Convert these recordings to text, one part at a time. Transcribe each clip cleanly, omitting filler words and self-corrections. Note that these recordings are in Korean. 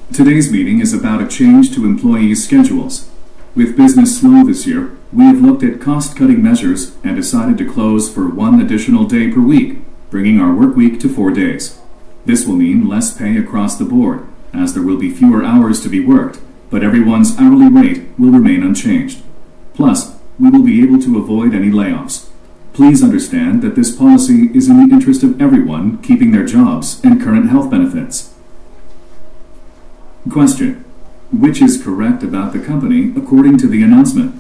Today's meeting is about a change to employees' schedules. With business slow this year, we have looked at cost-cutting measures and decided to close for one additional day per week, bringing our work week to 4 days. This will mean less pay across the board, as there will be fewer hours to be worked, but everyone's hourly rate will remain unchanged. Plus, we will be able to avoid any layoffs. Please understand that this policy is in the interest of everyone keeping their jobs and current health benefits. Question: which is correct about the company according to the announcement?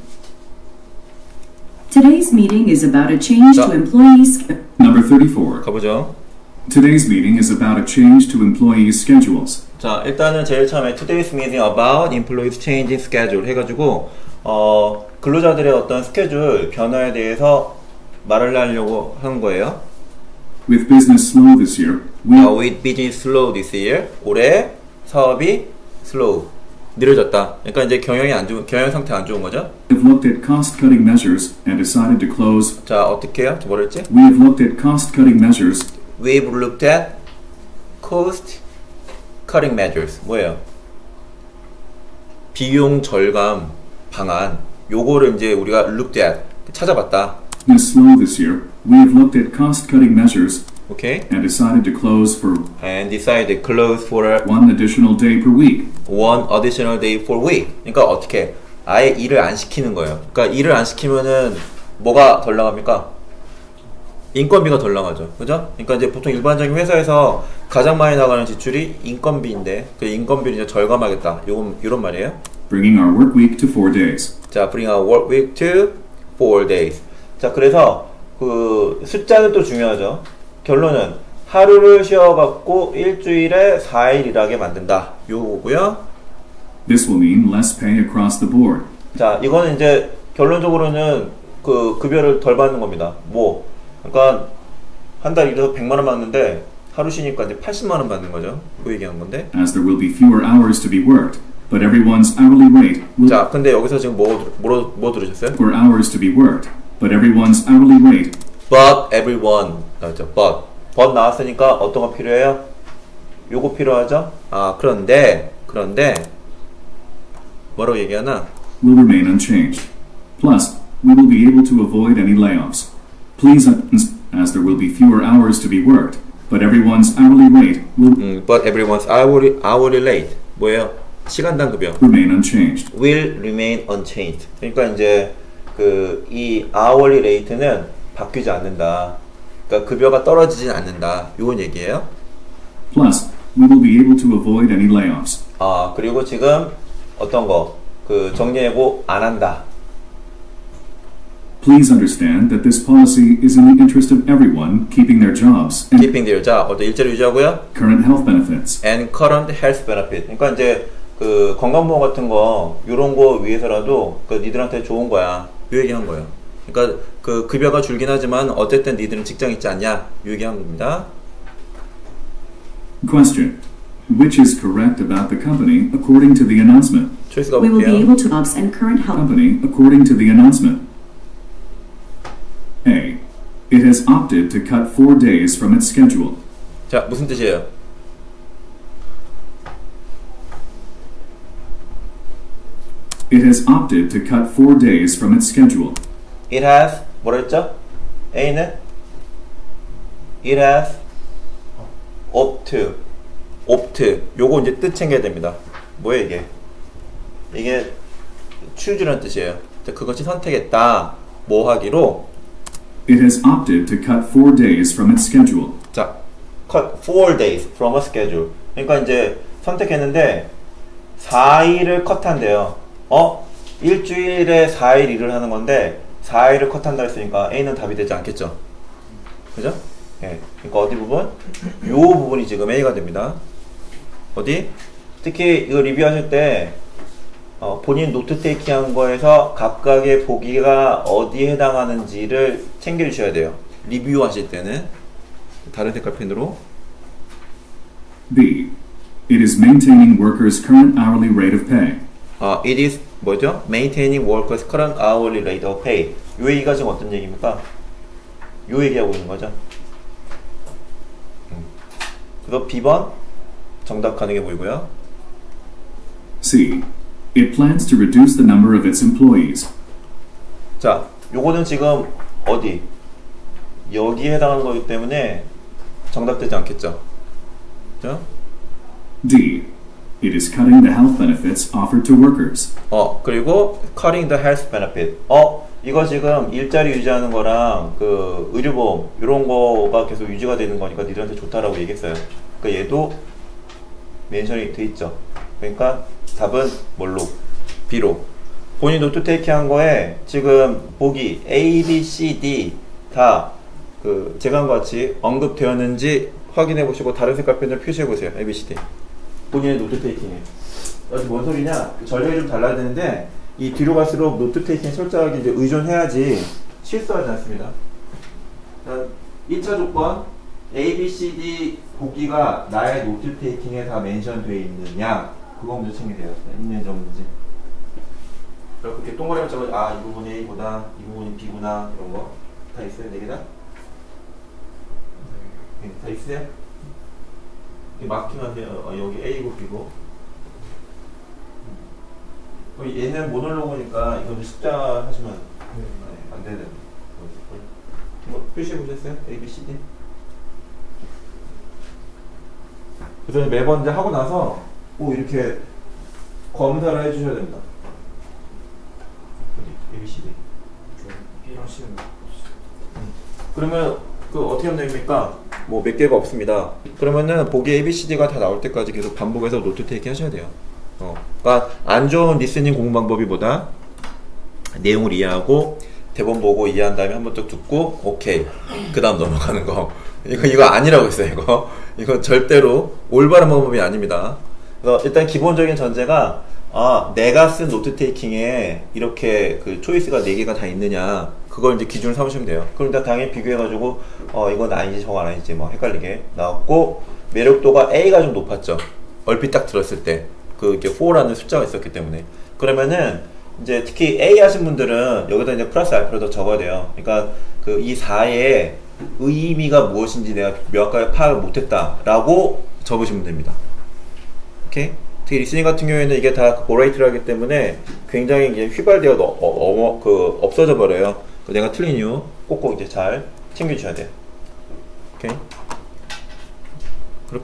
Today's meeting is about a change to employees. Number 34. 가보죠. Today's meeting is about a change to employees' schedules. 자, 일단은 제일 처음에 Today's meeting about employees changing schedule 해가지고 근로자들의 어떤 스케줄 변화에 대해서 말을 하려고 하는 거예요. With business slow this year, with business slow this year, 올해 사업이 slow, 느려졌다. 그러니까 이제 경영 상태 안 좋은 거죠. have looked at cost-cutting measures and decided to close. 자, 어떻게 해요? 뭐라 했지? We have looked at cost-cutting measures. We've looked at cost cutting measures. 뭐예요? 비용 절감 방안. 요거를 이제 우리가 looked at 찾아봤다. Business slow this year, we have looked at cost-cutting measures. Okay. And decided to close for one additional day per week. One additional day per week. 그러니까 어떻게? 아예 일을 안 시키는 거예요. 그러니까 일을 안 시키면은 뭐가 덜 나갑니까? 인건비가 덜 나가죠. 그죠? 그러니까 이제 보통 일반적인 회사에서 가장 많이 나가는 지출이 인건비인데 그 인건비를 이제 절감하겠다. 이런 말이에요. Bringing our work week to 4 days. 자, bring our work week to 4 days. 자, 그래서 그 숫자는 또 중요하죠. 결론은 하루를 쉬어갖고 일주일에 4일 일하게 만든다. 요거고요. This will mean less pay across the board. 자, 이거는 이제 결론적으로는 그 급여를 덜 받는 겁니다. 뭐, 그러니까 한 달 일해서 100만 원 받는데 하루 쉬니까 이제 80만 원 받는 거죠. 그 얘기한 건데. As there will be fewer hours to be worked, but everyone's hourly rate will. 자, 근데 여기서 지금 뭐 들으셨어요? Fewer hours to be worked, but everyone's hourly rate. But everyone 나왔죠. But 나왔으니까 어떤 거 필요해요? 요거 필요하죠? 아, 그런데 뭐라고 얘기하나? Will remain unchanged. Plus, we will be able to avoid any layoffs. Please, as there will be fewer hours to be worked, but everyone's hourly rate will. But everyone's hourly rate 뭐예요? 시간당 급여. Remain unchanged. Will remain unchanged. 그러니까 이제 그 이 hourly rate는 바뀌지 않는다. 그러니까 급여가 떨어지진 않는다. 이건 얘기예요. Plus, we will be able to avoid any layoffs. 아, 그리고 지금 어떤 거? 그 정리해고 안 한다. Please understand that this policy is in the interest of everyone keeping their jobs and keeping their job. 어떤 일자리 유지하고요. current health benefits. And current health benefit. 그러니까 이제 그 건강보험 같은 거 이런 거 위해서라도 그 니들한테 좋은 거야. 이 얘기한 거예요. 그러니까 그 급여가 줄긴 하지만 어쨌든 니들은 직장 있지 않냐? 이 얘기한 겁니다. Question: which is correct about the company according to the announcement? 초이스가 We will be 볼게요. able to jobs and current health. Company according to the announcement. A. It has opted to cut 4 days from its schedule. 자, 무슨 뜻이에요? It has opted to cut 4 days from its schedule. It has 뭐라 했죠? A는 It has opt. 요거 이제 뜻 챙겨야 됩니다. 뭐예요 이게? 이게 choose라는 뜻이에요. 그것이 선택했다. 뭐 하기로? It has opted to cut 4 days from its schedule. 자, cut 4 days from a schedule. 그러니까 이제 선택했는데 4일을 컷한대요. 일주일에 4일 일을 하는 건데 4일을 컷한다 했으니까 A는 답이 되지 않겠죠. 그죠? 예. 그러니까 어디 부분? 요 부분이 지금 A가 됩니다. 어디? 특히 이거 리뷰하실 때 본인 노트 테이킹 한 거에서 각각의 보기가 어디에 해당하는지를 챙겨 주셔야 돼요. 리뷰하실 때는 다른 색깔 펜으로. B. It is maintaining workers' current hourly rate of pay. It is 뭐죠? Maintaining workers' current hourly rate of pay. 요 얘기가 지금 어떤 얘기입니까? 요 얘기하고 있는 거죠. 그래서 B번 정답 가능해 보이고요. C. It plans to reduce the number of its employees. 자, 요거는 지금 어디? 여기에 해당하는 거기 때문에 정답되지 않겠죠? 그죠? D. It is cutting the health benefits offered to workers. 그리고 cutting the health benefit. 이거 지금 일자리 유지하는 거랑 그 의료보험 이런 거가 계속 유지가 되는 거니까 니들한테 좋다라고 얘기했어요. 그러니까 얘도 멘션이 돼 있죠. 그러니까 답은 뭘로? B로. 본인 노트 테이킹 한 거에 지금 보기 A, B, C, D 다 그 제가 한 것 같이 언급되었는지 확인해 보시고 다른 색깔 펜을 표시해 보세요. A, B, C, D. 본인의 노트 테이킹에. 뭔 소리냐? 전략이 좀 달라야 되는데 이 뒤로 갈수록 노트 테이킹에 철저하게 이제 의존해야지 실수하지 않습니다. 1차 조건 A, B, C, D 보기가 나의 노트 테이킹에 다 멘션 되어 있느냐 그거 먼저 챙기세요. 있는지 없는지. 그렇게 동그라미 잡아서 이 부분이 A보다 이 부분이 B구나 이런 거 다 있어요? 4개 다? 네, 다 있어요? 마킹하세요. 여기 A고 B고. 얘는 모놀로그니까 이거 숫자 하시면 안 되는. 표시해 보셨어요? A, B, C, D. 그래서 매번 이제 하고 나서 꼭 이렇게 검사를 해주셔야 됩니다. A, B, C, D. B랑 C는 그러면 그 어떻게 하면 됩니까? 뭐 몇 개가 없습니다. 그러면은 보기 A, B, C, D가 다 나올 때까지 계속 반복해서 노트 테이킹 하셔야 돼요. 그러니까 안 좋은 리스닝 공부 방법이 뭐다? 내용을 이해하고 대본 보고 이해한 다음에 한 번 더 듣고 오케이 그 다음 넘어가는 거 이거 아니라고 했어요. 이거 절대로 올바른 방법이 아닙니다. 그래서 일단 기본적인 전제가 내가 쓴 노트 테이킹에 이렇게 그 초이스가 4개가 다 있느냐 그걸 이제 기준을 삼으시면 돼요. 그럼 일단 당연히 비교해가지고 이건 아니지 저건 아니지 뭐 헷갈리게 나왔고 매력도가 A가 좀 높았죠. 얼핏 딱 들었을 때 그 이렇게 4라는 숫자가 있었기 때문에. 그러면은 이제 특히 A 하신 분들은 여기다 이제 플러스 알파를 더 적어야 돼요. 그러니까 그 이 4의 의미가 무엇인지 내가 명확하게 파악을 못했다라고 적으시면 됩니다. 오케이? 특히 리스닝 같은 경우에는 이게 다 오레이트를 하기 때문에 굉장히 이제 휘발되어 없어져 버려요. 내가 틀린 이유 꼭꼭 이제 잘 챙겨주셔야 돼요. 오케이?